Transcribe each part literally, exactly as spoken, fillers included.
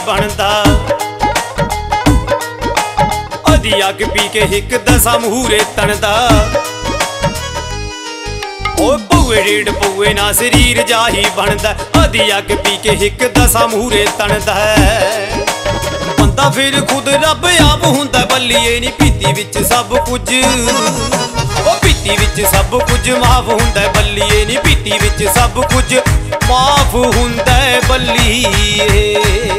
ਬਣਦਾ। ਅਧੀ ਅੱਗ ਪੀ ਕੇ ਹਿੱਕ ਦਸਾਂ ਮੂਹਰੇ ਤਣਦਾ। ਉਹ ਪਊਏ ਡੇਢ ਪਊਏ ਨਾ ਸਰੀਰ ਜਾਹੀ ਬਣਦਾ। ਅਧੀ ਅੱਗ ਪੀ ਕੇ ਹਿੱਕ ਦਸਾਂ ਮੂਹਰੇ ਤਣਦਾ। ਬੰਦਾ ਫਿਰ ਖੁਦ ਰੱਬ ਆਪ ਹੁੰਦਾ ਬੱਲੀਏ ਨੀ ਪੀਤੀ ਵਿੱਚ ਸਭ ਕੁਝ। ਉਹ ਪੀਤੀ ਵਿੱਚ ਸਭ ਕੁਝ ਮਾਫ ਹੁੰਦਾ ਬੱਲੀਏ ਨੀ ਪੀਤੀ ਵਿੱਚ ਸਭ ਕੁਝ ਮਾਫ ਹੁੰਦਾ ਬੱਲੀਏ।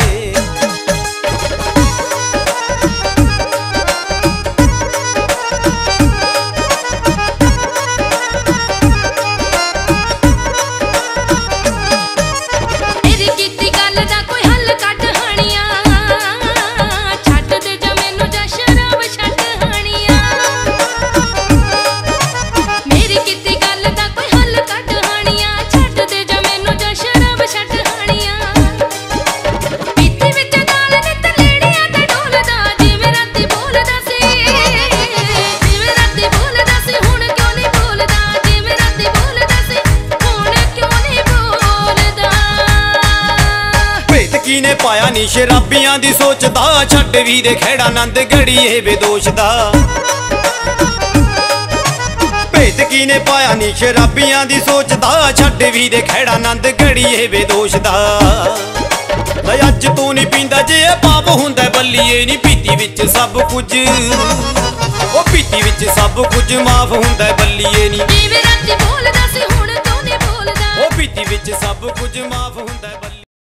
ਨੇ ਪਾਇਆ ਨੀ ਸ਼ਰਾਬੀਆਂ ਦੀ ਸੋਚਦਾ। ਛੱਡ ਵੀ ਦੇ ਖੇੜਾ ਨੰਦ ਗੜੀਏ ਬੇਦੋਸ਼ ਦਾ। ਭੇਤ ਕੀ ਨੇ ਪਾਇਆ ਨੀ ਸ਼ਰਾਬੀਆਂ ਦੀ ਸੋਚਦਾ। ਛੱਡ ਵੀ ਦੇ ਖੇੜਾ ਨੰਦ ਗੜੀਏ ਬੇਦੋਸ਼ ਦਾ। ਲੈ ਅੱਜ ਤੂੰ ਨੀ ਪੀਂਦਾ ਜੇ ਪਾਪ ਹੁੰਦਾ ਬੱਲੀਏ ਨੀ ਪੀਤੀ ਵਿੱਚ ਸਭ ਕੁਝ। ਉਹ ਪੀਤੀ ਵਿੱਚ ਸਭ ਕੁਝ ਮਾਫ ਹੁੰਦਾ ਬੱਲੀਏ ਨੀ। ਜਿਵੇਂ ਰਾਤੀ ਬੋਲਦਾ ਸੀ ਹੁਣ ਕਿਉਂ ਨੀ ਬੋਲਦਾ। ਉਹ ਪੀਤੀ ਵਿੱਚ ਸਭ ਕੁਝ ਮਾਫ ਹੁੰਦਾ।